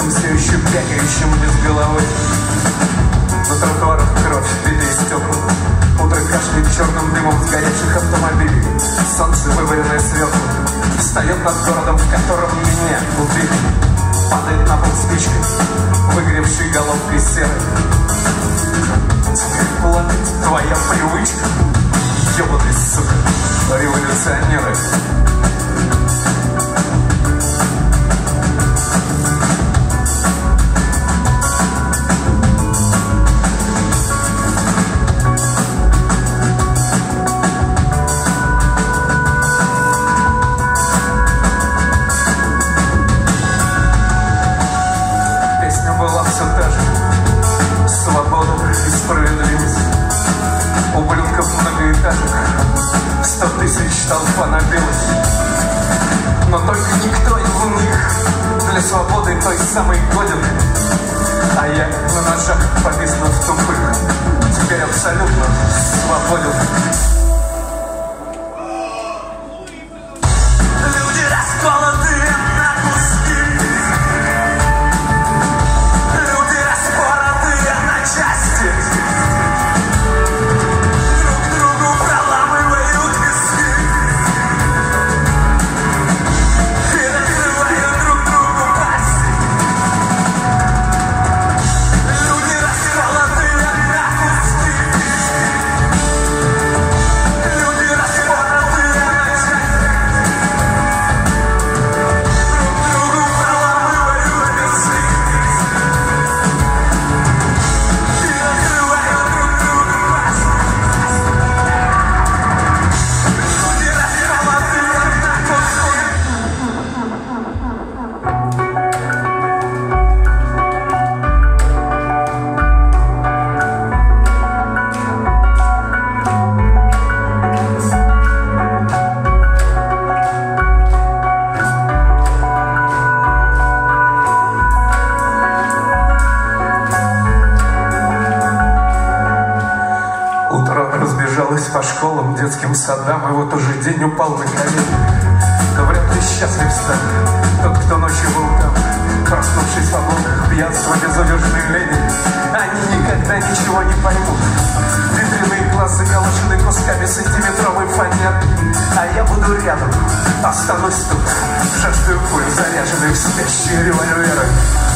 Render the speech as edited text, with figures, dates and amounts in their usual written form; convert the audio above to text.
солнцем, все еще бегающим без головы. На тротуарах кровь, битые стекла. Утро кашляет черным дымом сгоревших автомобилей. Солнце, вываленное сверху, встает над городом, в котором меня убили. Падает на пол спичка, выгоревшей головкой серой. Теперь плакать твоя привычка. Ёбаный, сука, революционеры. Толпа набилась, но только никто из них для свободы той самой годен. А я на ножах повисну в тупых, теперь абсолютно свободен. Люди расколотые на куски, люди распоротые на части. По школам, детским садам, и вот уже день упал на колени. Но вряд ли счастлив станет тот, кто ночью был там, проснувшись в облаках пьянства, безудержной лени. Они никогда ничего не поймут. Ветряные глаз заколочены кусками сантиметровой фанеры. А я буду рядом, останусь тут, жаждую пуль, заряженных в спящие револьверы.